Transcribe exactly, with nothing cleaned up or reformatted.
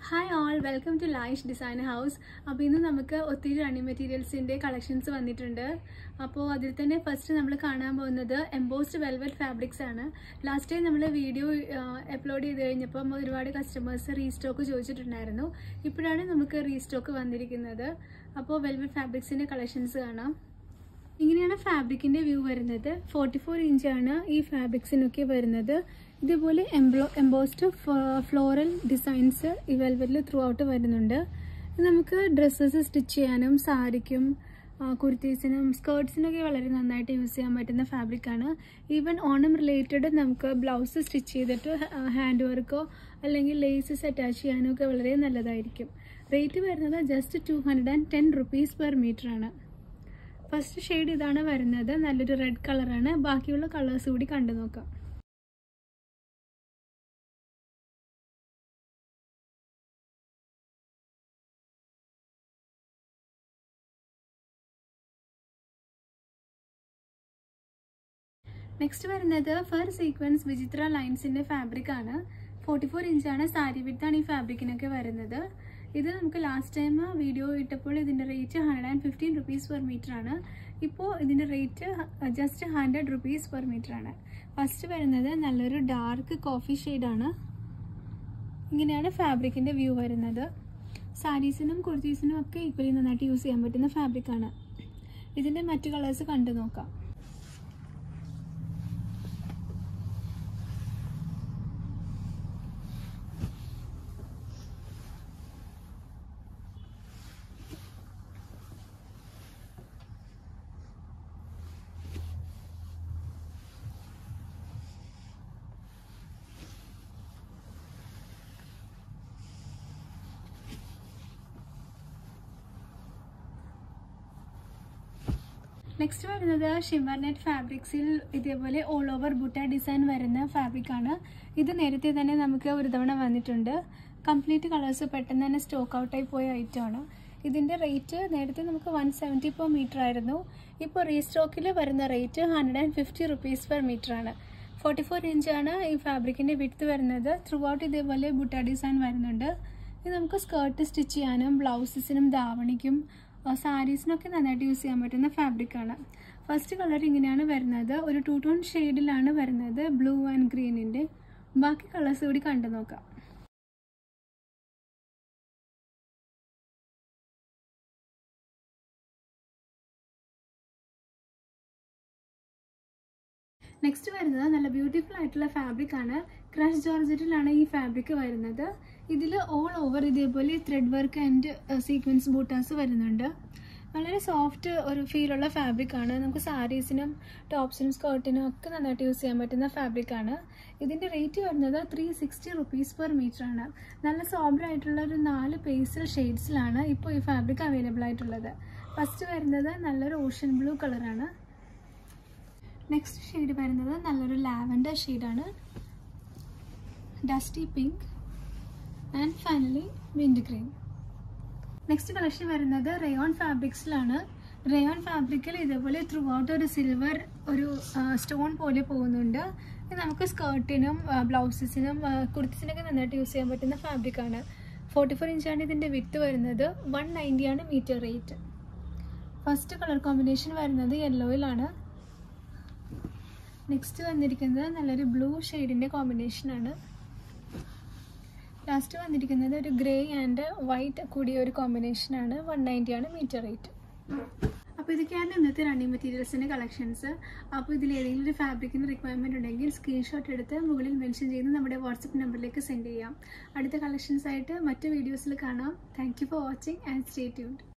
Hi all, welcome to Laish design house. അപ്പോൾ ഇന്ന് നമുക്ക് ഒത്തിരി റണ്ണിങ് മെറ്റീരിയൽസിൻ്റെ കളക്ഷൻസ് വന്നിട്ടുണ്ട്. അപ്പോൾ അതിൽ തന്നെ ഫസ്റ്റ് നമ്മൾ കാണാൻ പോകുന്നത് എംബോസ്ഡ് വെൽവെറ്റ് ഫാബ്രിക്സ് ആണ്. ലാസ്റ്റ് ടൈം നമ്മൾ വീഡിയോ അപ്ലോഡ് ചെയ്ത് കഴിഞ്ഞപ്പം ഒരുപാട് കസ്റ്റമേഴ്സ് റീസ്റ്റോക്ക് ചോദിച്ചിട്ടുണ്ടായിരുന്നു. ഇപ്പോഴാണ് നമുക്ക് റീസ്റ്റോക്ക് വന്നിരിക്കുന്നത്. അപ്പോൾ വെൽവെറ്റ് ഫാബ്രിക്സിൻ്റെ കളക്ഷൻസ് കാണാം. ഇങ്ങനെയാണ് ഫാബ്രിക്കിൻ്റെ വ്യൂ വരുന്നത്. ഫോർട്ടി ഫോർ ഇഞ്ചാണ് ഈ ഫാബ്രിക്സിനൊക്കെ വരുന്നത്. ഇതുപോലെ എംബ്ലോ എംബോസ്ഡ് ഫ്ലോറൽ ഡിസൈൻസ് ഈ വെൽവെറ്റിൽ ത്രൂ ഔട്ട് വരുന്നുണ്ട്. നമുക്ക് ഡ്രസ്സസ് സ്റ്റിച്ച് ചെയ്യാനും സാരിക്കും കുർത്തീസിനും സ്കേർട്സിനൊക്കെ വളരെ നന്നായിട്ട് യൂസ് ചെയ്യാൻ പറ്റുന്ന ഫാബ്രിക്കാണ്. ഈവൻ ഓണം റിലേറ്റഡ് നമുക്ക് ബ്ലൗസ് സ്റ്റിച്ച് ചെയ്തിട്ട് ഹാൻഡ് വർക്കോ അല്ലെങ്കിൽ ലേസസ് അറ്റാച്ച് ചെയ്യാനോ ഒക്കെ വളരെ നല്ലതായിരിക്കും. റേറ്റ് വരുന്നത് just two hundred and ten rupees per metre ആണ്. ഫസ്റ്റ് ഷെയ്ഡ് ഇതാണ് വരുന്നത്. നല്ലൊരു റെഡ് കളറാണ്. ബാക്കിയുള്ള കളേഴ്സ് കൂടി കണ്ടു നോക്കാം. നെക്സ്റ്റ് വരുന്നത് ഫർ സീക്വൻസ് വിചിത്ര ലൈൻസിൻ്റെ ഫാബ്രിക് ആണ്. ഫോർട്ടി ഫോർ ഇഞ്ചാണ് സാരി വിഡ്ത്താണ് ഈ ഫാബ്രിക്കിനൊക്കെ വരുന്നത്. ഇത് നമുക്ക് ലാസ്റ്റ് ടൈം വീഡിയോ ഇട്ടപ്പോൾ ഇതിൻ്റെ rate hundred and fifteen rupees per metre ആണ്. ഇപ്പോൾ ഇതിൻ്റെ rate just hundred rupees per metre ആണ്. ഫസ്റ്റ് വരുന്നത് നല്ലൊരു ഡാർക്ക് കോഫി ഷെയ്ഡാണ്. ഇങ്ങനെയാണ് ഫാബ്രിക്കിൻ്റെ വ്യൂ വരുന്നത്. സാരീസിനും കുർത്തീസിനും ഒക്കെ ഈക്വലി നന്നായിട്ട് യൂസ് ചെയ്യാൻ പറ്റുന്ന ഫാബ്രിക്കാണ്. ഇതിൻ്റെ മറ്റു കളേഴ്സ് കണ്ടു നോക്കാം. നെക്സ്റ്റ് വരുന്നത് ഷിമ്മർ നെറ്റ് ഫാബ്രിക്സിൽ ഇതേപോലെ ഓൾ ഓവർ ബുട്ട ഡിസൈൻ വരുന്ന ഫാബ്രിക്കാണ്. ഇത് നേരത്തെ തന്നെ നമുക്ക് ഒരു തവണ വന്നിട്ടുണ്ട്. കംപ്ലീറ്റ് കളേഴ്സ് പെട്ടെന്ന് തന്നെ സ്റ്റോക്ക് ഔട്ടായി പോയ ഐറ്റമാണ്. ഇതിൻ്റെ റേറ്റ് നേരത്തെ നമുക്ക് വൺ സെവൻറ്റി പെർ മീറ്റർ ആയിരുന്നു. ഇപ്പോൾ റീസ്റ്റോക്കിൽ വരുന്ന rate hundred and fifty rupees per metre ആണ്. ഫോർട്ടി ഫോർ ഇഞ്ചാണ് ഈ ഫാബ്രിക്കിൻ്റെ വിഡ്ത്ത് വരുന്നത്. ത്രൂ ഔട്ട് ഇതേപോലെ ബുട്ട ഡിസൈൻ വരുന്നുണ്ട്. ഇത് നമുക്ക് സ്കേർട്ട് സ്റ്റിച്ച് ചെയ്യാനും ബ്ലൗസസിനും ധാവണിക്കും സാരീസിനൊക്കെ നന്നായിട്ട് യൂസ് ചെയ്യാൻ പറ്റുന്ന ഫാബ്രിക്കാണ്. ഫസ്റ്റ് കളർ ഇങ്ങനെയാണ് വരുന്നത്. ഒരു ടു ടോൺ ഷെയ്ഡിലാണ് വരുന്നത്, ബ്ലൂ ആൻഡ് ഗ്രീനിൻ്റെ. ബാക്കി കളേഴ്സ് കൂടി കണ്ടു നോക്കാം. നെക്സ്റ്റ് വരുന്നത് നല്ല ബ്യൂട്ടിഫുൾ ആയിട്ടുള്ള ഫാബ്രിക് ആണ്. ക്രഷ് ജോർജറ്റിലാണ് ഈ ഫാബ്രിക് വരുന്നത്. ഇതിൽ ഓൾ ഓവർ ഇതേപോലെ ത്രെഡ് വർക്ക് ആൻഡ് സീക്വൻസ് ബൂട്ടാസ് വരുന്നുണ്ട്. വളരെ സോഫ്റ്റ് ഒരു ഫീലുള്ള ഫാബ്രിക്കാണ്. നമുക്ക് സാരീസിനും ടോപ്സിനും സ്കേർട്ടിനും ഒക്കെ നന്നായിട്ട് യൂസ് ചെയ്യാൻ പറ്റുന്ന ഫാബ്രിക്കാണ്. ഇതിൻ്റെ റേറ്റ് വരുന്നത് three sixty rupees per metre ആണ്. നല്ല സോഫ്റ്റ് ആയിട്ടുള്ള ഒരു നാല് പേസ്റ്റൽ ഷെയ്ഡ്സിലാണ് ഇപ്പോൾ ഈ ഫാബ്രിക് അവൈലബിൾ ആയിട്ടുള്ളത്. ഫസ്റ്റ് വരുന്നത് നല്ലൊരു ഓഷ്യൻ ബ്ലൂ കളറാണ്. നെക്സ്റ്റ് ഷെയ്ഡ് വരുന്നത് നല്ലൊരു ലാവൻഡർ ഷെയ്ഡാണ്, dusty pink and finally wind green. Next collection വരുന്നത് റയോൺ ഫാബ്രിക്സിലാണ്. റയോൺ ഫാബ്രിക്കിൽ ഇതേപോലെ ത്രൂ ഔട്ട് ഒരു സിൽവർ ഒരു സ്റ്റോൺ പോലെ പോകുന്നുണ്ട്. ഇത് നമുക്ക് സ്കേർട്ടിനും ബ്ലൗസസിനും കുർത്തീസിനൊക്കെ നന്നായിട്ട് യൂസ് ചെയ്യാൻ പറ്റുന്ന ഫാബ്രിക്കാണ്. ഫോർട്ടി ഫോർ ഇഞ്ചാണ് ഇതിൻ്റെ വിഡ്ത്ത് വരുന്നത്. വൺ നയൻറ്റിയാണ് metre rate. First colour combination വരുന്നത് യെല്ലോയിലാണ്. നെക്സ്റ്റ് വന്നിരിക്കുന്നത് നല്ലൊരു ബ്ലൂ ഷെയ്ഡിൻ്റെ കോമ്പിനേഷനാണ്. ലാസ്റ്റ് വന്നിരിക്കുന്നത് ഒരു ഗ്രേ ആൻഡ് വൈറ്റ് കൂടിയ ഒരു കോമ്പിനേഷനാണ്. വൺ നയൻറ്റിയാണ് മീറ്റർ റേറ്റ്. അപ്പോൾ ഇതൊക്കെയാണ് ഇന്നത്തെ റണ്ണിങ് മെറ്റീരിയൽസിൻ്റെ കളക്ഷൻസ്. അപ്പോൾ ഇതിൽ ഏതെങ്കിലും ഒരു ഫാബ്രിക്കിന് റിക്വയർമെൻറ്റ് ഉണ്ടെങ്കിൽ സ്ക്രീൻഷോട്ട് എടുത്ത് മുകളിൽ മെൻഷൻ ചെയ്ത് നമ്മുടെ വാട്സപ്പ് നമ്പറിലേക്ക് സെൻഡ് ചെയ്യാം. അടുത്ത കളക്ഷൻസ് ആയിട്ട് മറ്റു വീഡിയോസിൽ കാണാം. Thank you for watching and stay tuned.